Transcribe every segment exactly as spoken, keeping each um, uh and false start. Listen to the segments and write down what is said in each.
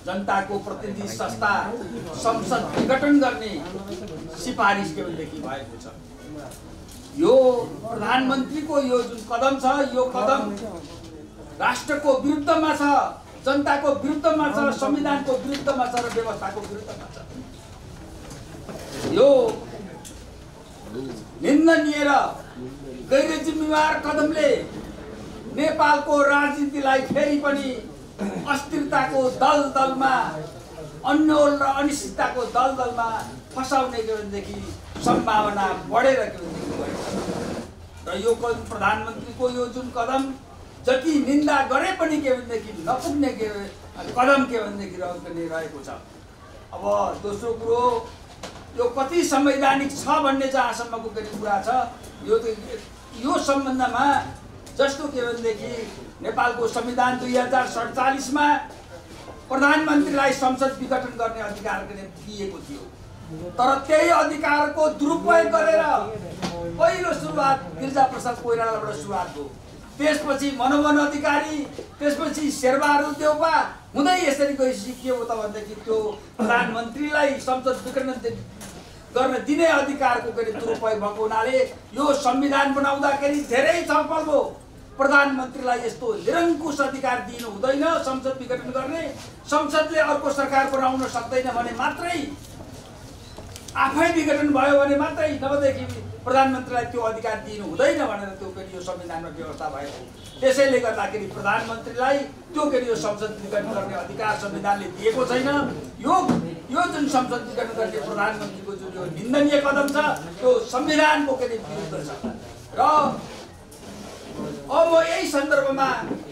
जनताको प्रतिनिधि संस्था संसद विघटन गर्ने सिफारिस के भनेदेखि भएको छ। यो प्रधानमन्त्रीको यो जुन कदम छ यो कदम राष्ट्रको विरुद्धमा छ, जनताको विरुद्धमा छ, संविधानको विरुद्धमा छ र व्यवस्थाको विरुद्धमा छ। यो निन्दनीय र गैर जिम्मेवार कदमले नेपालको राजनीतिलाई फेरि पनि अस्थिरताको दलदलमा, अन्यल र अनिश्चितताको दलदलमा फसाउने के भनेदेखि सम्भावना बढेर के भनेदेखि गएको छ। र यो प्रधानमन्त्रीको यो जुन कदम जति निन्दा गरे पनि के भनेदेखि नपुग्ने के कदम के भनेदेखि रहेको छ। अब दोस्रो कुरो यो कति संवैधानिक छ भन्ने जहाँसम्मको कुरा छ, यो यो सम्बन्धमा जस्तो के भनेदेखि नेपालको संविधान दुई हजार सडचालिसमा प्रधानमन्त्रीलाई संसद विघटन गर्ने अधिकार दिएको थियो, तर त्यही अधिकारको दुरुपयोग गरेर पहिलो सुरुवात गिरिजा प्रसाद कोइरालाबाट सुरुवात भयो। त्यसपछि मनोवन अधिकारी, त्यसपछि शेरबहादुर देउपा हुँदै यसरी गएपछि के हो त भन्दाखेरि त्यो प्रधानमन्त्रीलाई संसद विघटन गर्न दिने अधिकारको के दुरुपयोग भएको हुनाले यो संविधान बनाउँदाखेरि धेरै छलफल भयो। प्रधानमन्त्रीलाई यस्तो निरङ्कुश अधिकार दिनु हुँदैन संसद विघटन गर्ने, संसदले अर्को सरकार बनाउन सक्दैन भने मात्रै, आफै विघटन भयो भने मात्रै, नभएदेखि प्रधानमन्त्रीलाई त्यो अधिकार दिनु हुँदैन भनेर त्यो के यो संविधानमा व्यवस्था भएको। त्यसैले गर्दाखेरि प्रधानमन्त्रीलाई त्यो के यो संसद विघटन गर्ने अधिकार संविधानले दिएको छैन। यो यो जुन संसद विघटन गर्ने प्रधानमन्त्रीको जुन यो निन्दनीय कदम छ त्यो संविधानको के विरुद्ध छ। र अब म यही सन्दर्भमा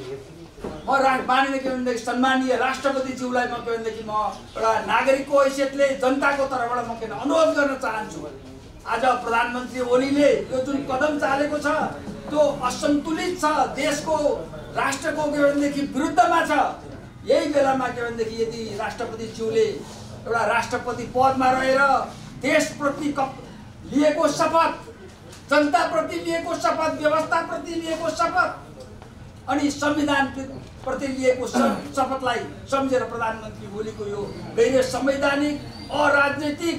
म मानिने के भनेदेखि सम्मानीय राष्ट्रपतिज्यूलाई म के भनेदेखि म एउटा नागरिकको हैसियतले जनताको तर्फबाट म के अनुरोध गर्न चाहन्छु। आज प्रधानमन्त्री ओलीले यो जुन कदम चालेको छ त्यो असन्तुलित छ, देशको राष्ट्रको के भनेदेखि विरुद्धमा छ। यही बेलामा के भनेदेखि यदि राष्ट्रपतिज्यूले एउटा राष्ट्रपति पदमा रहेर देशप्रति लिएको शपथ, जनताप्रति लिएको शपथ, व्यवस्थाप्रति लिएको शपथ अनि संविधान प्रति लिएको शपथलाई सम्झेर प्रधानमन्त्री ओलीको यो गैर संवैधानिक अराजनैतिक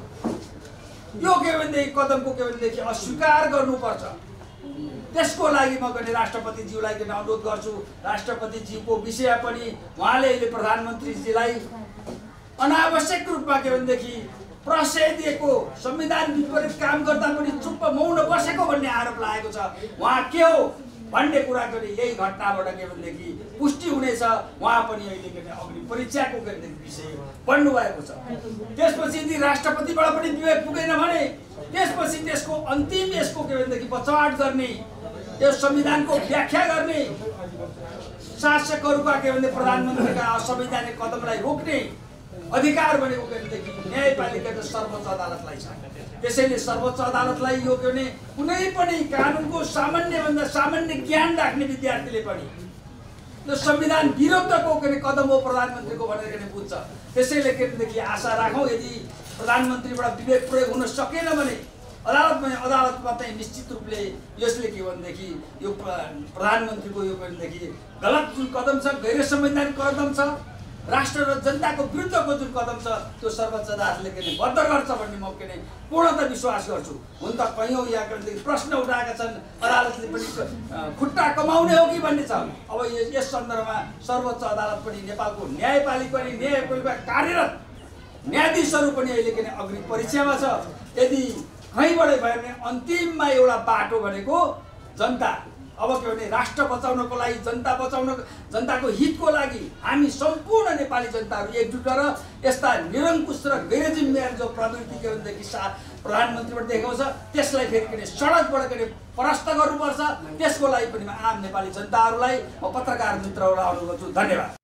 यो के भनेदेखि कदमको के भनेदेखि अस्वीकार गर्नुपर्छ। त्यसको लागि म गर्ने राष्ट्रपतिज्यूलाई के अनुरोध गर्छु। राष्ट्रपतिज्यूको विषय पनि उहाँले अहिले प्रधानमन्त्रीजीलाई अनावश्यक रूपमा के भनेदेखि प्रशय दिएको, संविधान विपरीत काम गर्दा पनि चुप्प मौन बसेको भन्ने आरोप लागेको छ। उहाँ के हो भन्ने कुरा पनि यही घटनाबाट के भनेदेखि पुष्टि हुनेछ। उहाँ पनि अहिले के अग्नि परीक्षाको के विषय बन्नु भएको छ। त्यसपछि यदि राष्ट्रपतिबाट पनि विवेक पुगेन भने त्यसपछि त्यसको अन्तिम यसको के भनेदेखि बचावट गर्ने, यो संविधानको व्याख्या गर्ने, शासकहरूका के भने प्रधानमन्त्रीका असंवैधानिक कदमलाई रोक्ने अधिकार भनेको के भनेदेखि न्यायपालिका र सर्वोच्च अदालतलाई छ। त्यसैले सर्वोच्च अदालतलाई यो के भने कुनै पनि कानुनको सामान्यभन्दा सामान्य ज्ञान राख्ने विद्यार्थीले पनि यो संविधान विरुद्धको के कदम हो प्रधानमन्त्रीको भनेर के बुझ्छ। त्यसैले के भनेदेखि आशा राखौँ यदि प्रधानमन्त्रीबाट विवेक प्रयोग हुन सकेन भने अदालतमा अदालतमा चाहिँ निश्चित रूपले यसले के भनेदेखि यो प्रधानमन्त्रीको यो भनेदेखि गलत जुन कदम छ, गैर संवैधानिक कदम छ, राष्ट्र र जनताको विरुद्धको जुन कदम छ त्यो सर्वोच्च अदालतले के बद्ध गर्छ भन्ने म के पूर्णतः विश्वास गर्छु। हुन त कयौँ यहाँ के प्रश्न उठाएका छन्, अदालतले पनि खुट्टा कमाउने हो कि भन्ने छ। अब यस सन्दर्भमा सर्वोच्च अदालत पनि नेपालको न्यायपालिका पनि न्यायपालिका कार्यरत न्यायाधीशहरू पनि अहिले के अग्नि परीक्षामा छ। यदि कहीँबाट भयो भने अन्तिममा एउटा बाटो भनेको जनता, अब के भने राष्ट्र बचाउनको लागि, जनता बचाउन, जनताको हितको लागि हामी सम्पूर्ण नेपाली जनताहरू एकजुट गरेर यस्ता निरङ्कुश र गैर जिम्मेवार जो प्रवृत्ति के भनेदेखि सा प्रधानमन्त्रीबाट देखाउँछ त्यसलाई फेरि के सडकबाट के परास्त गर्नुपर्छ। त्यसको लागि पनि आम नेपाली जनताहरूलाई म पत्रकार मित्रहरूलाई अनुरोध गर्छु। धन्यवाद।